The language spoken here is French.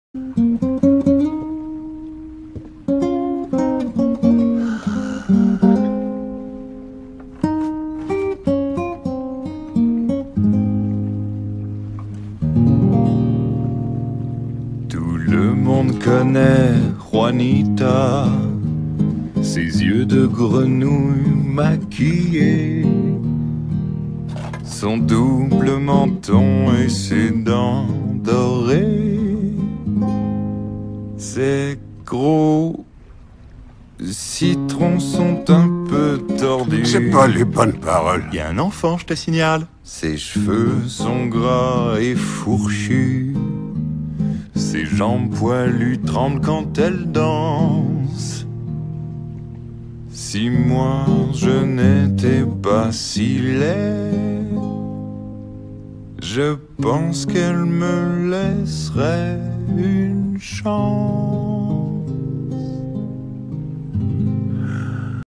Tout le monde connaît Juanita, ses yeux de grenouille maquillés, son double menton et ses dents dorées, ses gros citrons sont un peu tordus. C'est pas les bonnes paroles. Y a un enfant, je te signale. Ses cheveux sont gras et fourchus, ses jambes poilues tremblent quand elle danse. Si moi je n'étais pas si laid, je pense qu'elle me laisserait une chance.